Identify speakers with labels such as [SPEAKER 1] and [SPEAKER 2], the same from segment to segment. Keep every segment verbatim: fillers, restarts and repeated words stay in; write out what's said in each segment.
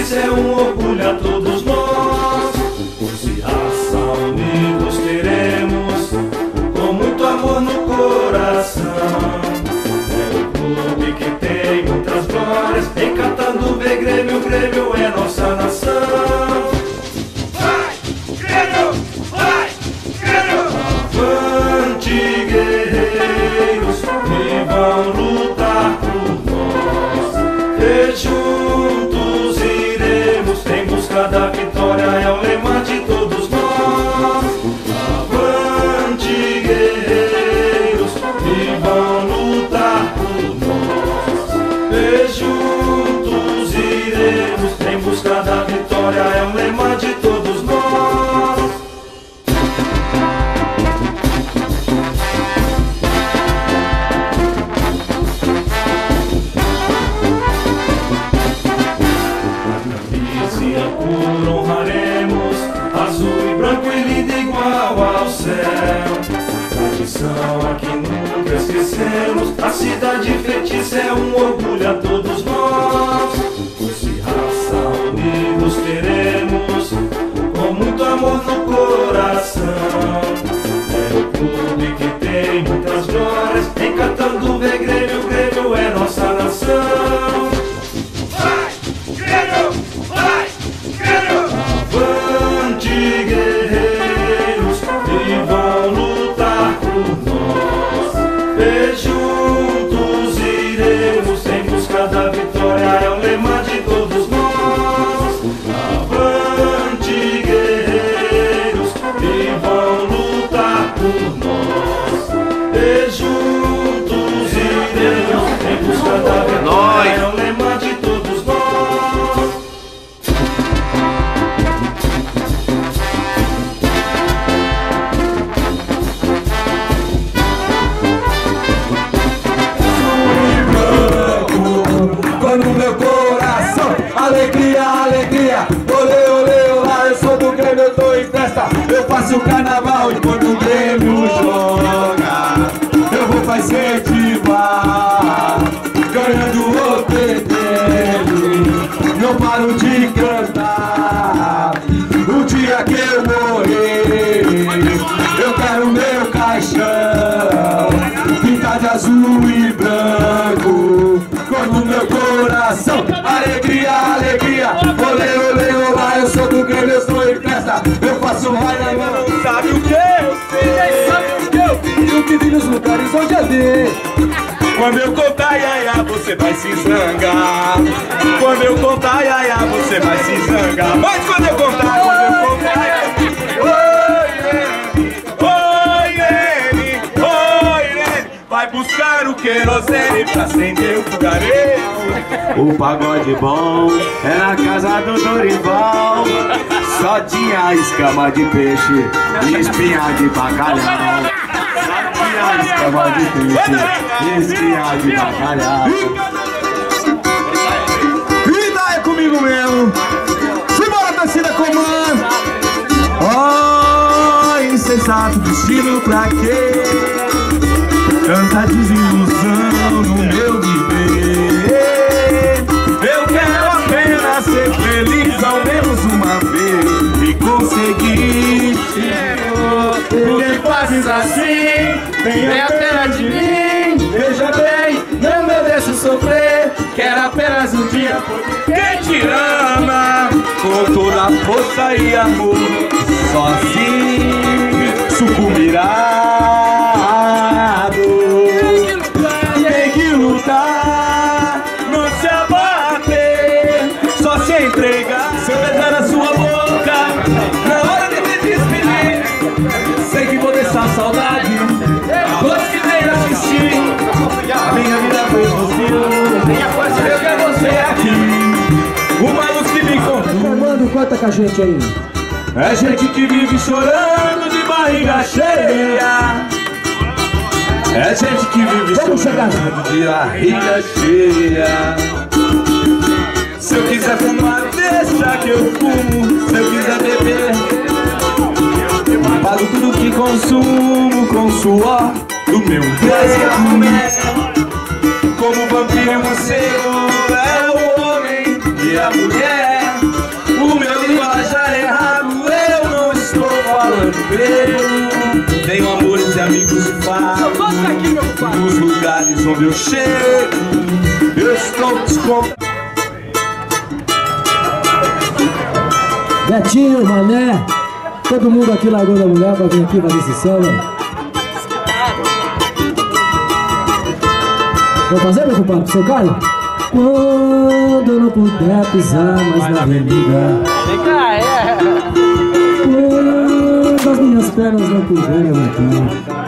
[SPEAKER 1] feitiço é um orgulho a todos nós. Força e raça unidos teremos, com muito amor no coração. É o clube que tem muitas glórias, encantando ver Grêmio, Grêmio é nossa nação. Vai, Grêmio! Vai, Grêmio! Avante, guerreiros, que vão lutar por nós. E juntos iremos em busca da vitória, é o lema de todos nós. Avante, guerreiros, que vão lutar por nós. E juntos iremos em busca da vitória, é o lema de todos nós. Por honraremos, azul e branco e lindo igual ao céu. Tradição aqui nunca esquecemos, a cidade feitiça é um orgulho a todos nós. Força e raça unidos teremos, com muito amor no coração. É o clube que tem muitas glórias, encantando ver Grêmio, Grêmio é nossa nação. Vai, Grêmio! Vai! Avante, guerreiros, que vão lutar por nós. E juntos iremos em busca da vitória, é o lema de todos nós. Avante, guerreiros, que vão lutar por nós. E juntos iremos em busca da vitória, é o lema de todos nós.
[SPEAKER 2] No meu coração, alegria, alegria, olê, olê, olá, eu sou do Grêmio, eu tô em festa, eu faço o carnaval e quando o Grêmio joga, eu vou fazer incentivar, ganhando ou perdendo, não paro de cantar, o dia que eu morrer, eu quero meu caixão, pintar de azul e branco, no meu coração, alegria, alegria, olê, olê, olá, eu sou do Grêmio, eu estou em festa, eu faço raia, não sabe o que eu sei, sabe o que eu vi, o que vi nos lugares onde eu vi. Quando eu contar iaia, você vai se zangar. Quando eu contar iaia, você vai se zangar. Mas quando eu contar, quando eu contar iaia, vai buscar o querosene pra acender o fogareiro.
[SPEAKER 3] O pagode bom é na casa do Dorival. Só tinha escama de peixe e espinha de bacalhau. Só tinha escama de peixe e espinha de bacalhau.
[SPEAKER 2] E daí comigo mesmo. Simbora, torcida comando. Oh, insensato destino pra quê? Tanta desilusão no meu viver. Eu quero apenas ser feliz ao menos uma vez e conseguir.
[SPEAKER 1] Por que fazes assim? Vem apenas de mim. Veja bem, não me deixe sofrer. Quero apenas um dia
[SPEAKER 2] quem te ama com toda a força e amor, sozinho sucumbirá. Tem que lutar, não se abater, só se entregar. Se eu beijar a sua boca na hora de me despedir, sei que vou deixar saudade. Todos que vêm assistir, a minha vida foi você. Eu quero você aqui, uma luz que me conduz.
[SPEAKER 4] Manda, conta com a gente aí.
[SPEAKER 2] É gente que vive chorando de barriga cheia. É gente que vive
[SPEAKER 4] Vamos chegar
[SPEAKER 2] de barriga cheia. Se eu quiser fumar, deixa que eu fumo. Se eu quiser beber, pago tudo que consumo com suor do meu peito. Como vampiro e morcego é o homem e a mulher. Nos lugares onde eu chego, eu estou descontando.
[SPEAKER 4] Betinho, Mané, todo mundo aqui largou da mulher pra vir aqui fazer esse samba. Vou fazer, meu compadre, seu Caio? Quando eu não puder pisar mais na avenida, quando as minhas pernas não puderem levantar,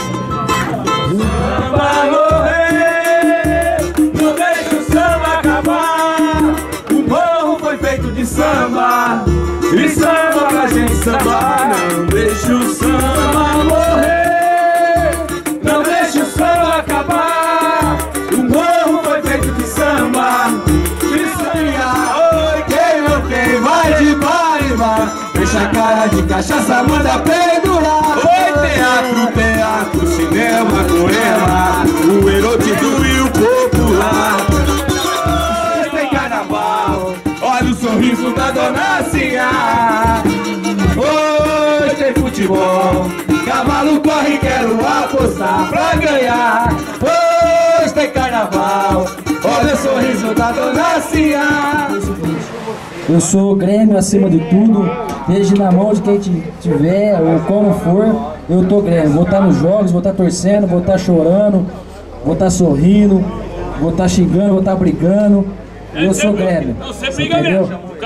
[SPEAKER 2] Vai morrer, não deixa o samba acabar. O morro foi feito de samba, e samba pra gente sambar. Não deixa o samba morrer, não deixa o samba acabar. O morro foi feito de samba, e samba. Oi, quem não tem, vai de bar e bar. Deixa a cara de cachaça, manda pendurar. Oi, teatro, teatro, cinema, poema, o erotido e o popular. Hoje tem carnaval, olha o sorriso da dona Cia. Hoje tem futebol, cavalo corre, quero apostar pra ganhar. Hoje tem carnaval, olha o sorriso da dona Cia.
[SPEAKER 4] eu sou Grêmio acima de tudo, desde na mão de quem tiver ou como for, eu tô Grêmio. Vou estar nos jogos, vou estar torcendo, vou estar chorando, vou estar sorrindo, vou estar xingando, vou estar brigando. Eu sou Grêmio.
[SPEAKER 5] Você briga mesmo.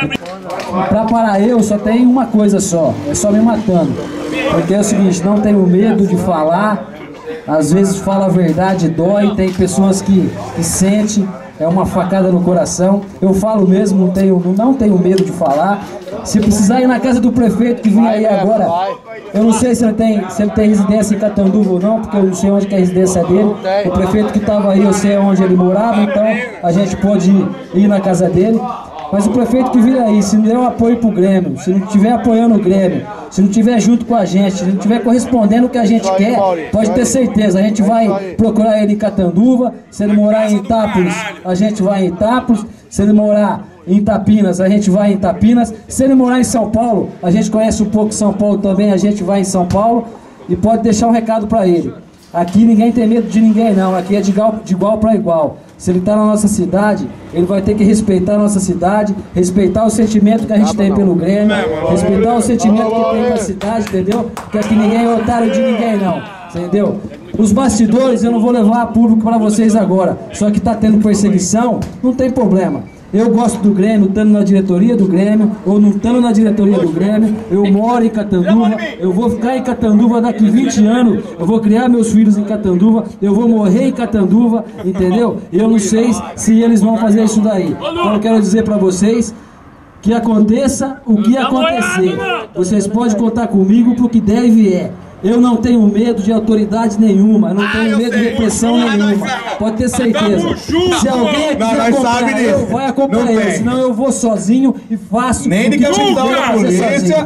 [SPEAKER 4] Pra parar eu só tem uma coisa só, é só me matando. Porque é o seguinte, não tenho medo de falar, às vezes fala a verdade, dói, tem pessoas que, que sentem, é uma facada no coração. Eu falo mesmo, não tenho, não tenho medo de falar. Se precisar ir na casa do prefeito que vem aí agora, eu não sei se ele tem, se ele tem residência em Catanduva ou não, porque eu não sei onde que é a residência dele. O prefeito que estava aí, eu sei onde ele morava, então a gente pode ir, ir na casa dele. Mas o prefeito que vir aí, se não der um apoio pro Grêmio, se não estiver apoiando o Grêmio, se não estiver junto com a gente, se não estiver correspondendo o que a gente quer, pode ter certeza, a gente vai procurar ele em Catanduva. Se ele morar em Itápolis, a gente vai em Itápolis. Se ele morar em Itapinas, a gente vai em Itapinas. Se ele morar em São Paulo, a gente conhece um pouco São Paulo também, a gente vai em São Paulo. E pode deixar um recado para ele. Aqui ninguém tem medo de ninguém não, aqui é de igual, de igual para igual. Se ele está na nossa cidade, ele vai ter que respeitar a nossa cidade, respeitar o sentimento que a gente tem pelo Grêmio, respeitar o sentimento que tem pela cidade, entendeu? Porque aqui ninguém é otário de ninguém não, entendeu? Os bastidores eu não vou levar a público para vocês agora, só que está tendo perseguição, não tem problema. Eu gosto do Grêmio, estando na diretoria do Grêmio, ou não estando na diretoria do Grêmio, eu moro em Catanduva, eu vou ficar em Catanduva daqui vinte anos, eu vou criar meus filhos em Catanduva, eu vou morrer em Catanduva, entendeu? Eu não sei se eles vão fazer isso daí. Então eu quero dizer para vocês que aconteça o que acontecer, vocês podem contar comigo pro que deve é. Eu não tenho medo de autoridade nenhuma, eu não tenho ah, medo sei, de repressão nenhuma, pode ter certeza. Se alguém quiser acompanhar eu, vai acompanhar eu, senão eu vou sozinho e faço.
[SPEAKER 2] Nem de capitão da polícia,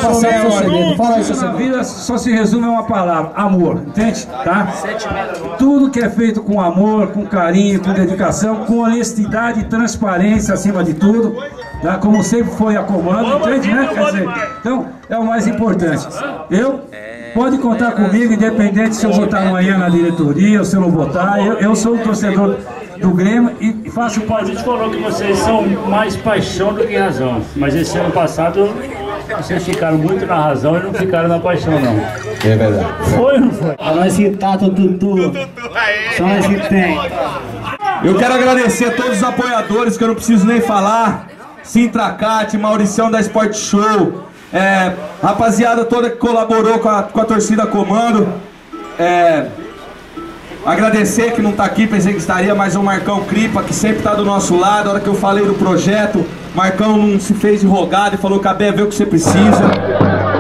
[SPEAKER 4] eu fala aí, seu segredo.
[SPEAKER 6] A vida só se resume a uma palavra, amor, entende? Tá? Tudo que é feito com amor, com carinho, com dedicação, com honestidade e transparência acima de tudo, tá? Como sempre foi a comando, entende, né? Quer dizer, então é o mais importante. Eu... Pode contar comigo, independente se eu votar amanhã na diretoria ou se eu não votar. Eu, eu sou um torcedor do Grêmio e faço parte.
[SPEAKER 5] A gente falou que vocês são mais paixão do que razão, mas esse ano passado vocês ficaram muito na razão e não ficaram na paixão, não.
[SPEAKER 2] É verdade.
[SPEAKER 5] Foi ou não foi?
[SPEAKER 4] Pra nós que tá, Tutu. Só nós que tem.
[SPEAKER 2] Eu quero agradecer a todos os apoiadores que eu não preciso nem falar. Sintracate, Mauricião da Sport Show. É, rapaziada toda que colaborou com a, com a torcida Comando, é, agradecer que não tá aqui, pensei que estaria, mas o Marcão Cripa, que sempre tá do nosso lado. A hora que eu falei do projeto, Marcão não se fez de rogado e falou: Cabé, vê o que você precisa.